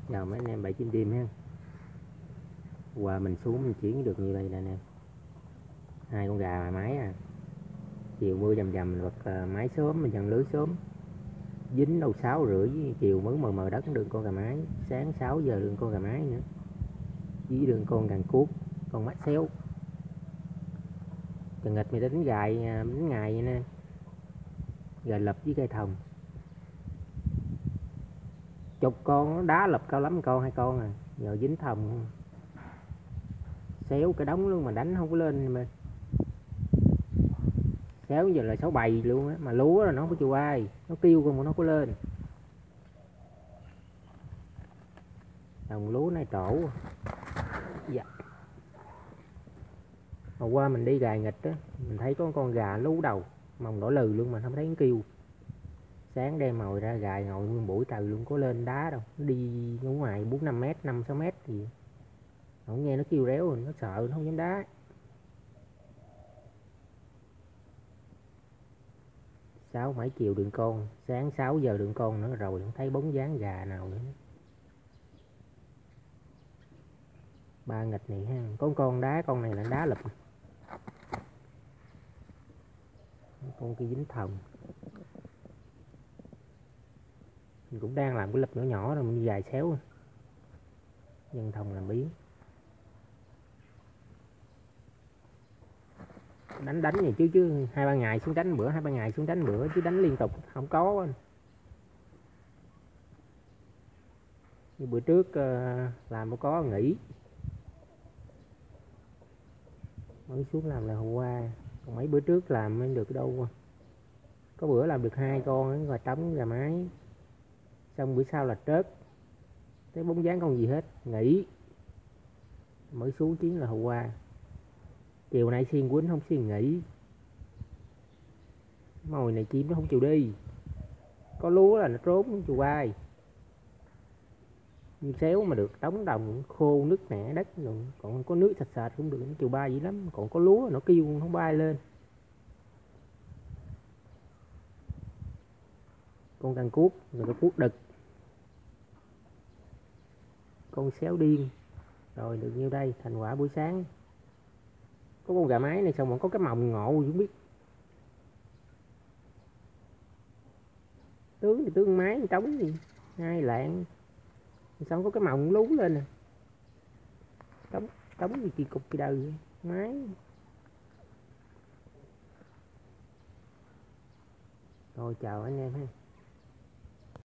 Chào mấy anh em 7/9 đêm ha. Qua mình xuống mình chuyển được như vậy nè nè. Hai con gà mái à. Chiều mưa dầm dầm vật mái sớm mình dần lưới sớm. Dính đâu 6 rưỡi chiều mới mờ mờ đất đường con gà mái. Sáng 6 giờ đường con gà mái nữa. Với đường con càng cuốc, con mắt xéo. Cần nghịch mày đánh gài đánh ngày vậy nè. Gà lập với cây thòng. Chục con nó đá lập cao lắm con 2 con à. Giờ dính thòng xéo cái đống luôn mà đánh không có lên mà. Xéo giờ là 6-7 luôn á, mà lúa là nó không có chịu ai, nó kêu con mà nó có lên. Đồng lúa này trổ. Dạ. Hôm qua mình đi gài nghịch á, mình thấy có con gà lú đầu, mồng đỏ lừ luôn mà không thấy nó kêu. Sáng đem mồi ra gài ngồi nguyên buổi trời luôn, có lên đá đâu, nó đi ở ngoài 4-5 mét, 5-6 mét thì không nghe nó kêu réo rồi, nó sợ nó không dám đá. 6-7 chiều đường con, sáng 6 giờ đường con nữa rồi không thấy bóng dáng gà nào nữa. Ba nghịch này ha, có con đá, con này là đá lập, con kia dính thòng. Mình cũng đang làm cái lập nhỏ nhỏ rồi mình dài xéo nhân thòng làm biến. Đánh vậy chứ 2-3 ngày xuống đánh bữa, 2-3 ngày xuống đánh bữa chứ đánh liên tục không có. Như bữa trước làm có nghỉ mới xuống làm là hôm qua, còn mấy bữa trước làm mới được đâu. Có bữa làm được 2 con rồi trống gà mái, xong bữa sau là trớt, thấy bóng dáng con gì hết, nghỉ mới xuống chuyến là hôm qua. Chiều nay xiên quýnh không xiên nghỉ, mồi này chim nó không chịu đi, có lúa là nó trốn không chịu ai. Nhưng xéo mà được đóng đồng khô nứt nẻ đất rồi, còn có nước sạch sạch cũng được, nó chịu bay dữ lắm. Còn có lúa nó kêu không bay lên. Con càng cuốc rồi, cái cuốc đực, con xéo điên. Rồi được nhiêu đây, thành quả buổi sáng. Có con gà mái này xong mà có cái mồng ngộ gì không biết. Tướng thì tướng mái trống gì 2 lạng, xong có cái mồng lú lên nè, trống gì kỳ cục kỳ đời mái. Rồi chào anh em ha.